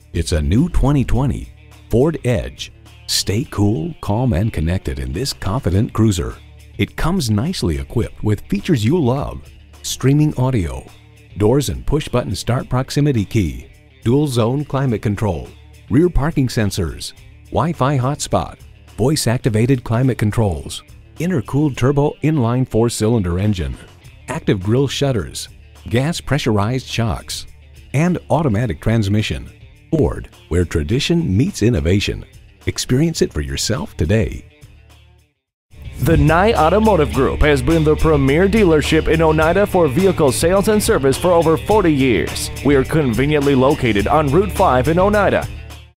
It's a new 2020 Ford Edge. Stay cool, calm, and connected in this confident cruiser. It comes nicely equipped with features you love: streaming audio, doors and push-button start proximity key, dual-zone climate control, rear parking sensors, Wi-Fi hotspot, voice-activated climate controls, intercooled turbo inline 4-cylinder engine, active grille shutters, gas pressurized shocks, and automatic transmission. Ford, where tradition meets innovation. Experience it for yourself today. The Nye Automotive Group has been the premier dealership in Oneida for vehicle sales and service for over 40 years. We are conveniently located on Route 5 in Oneida.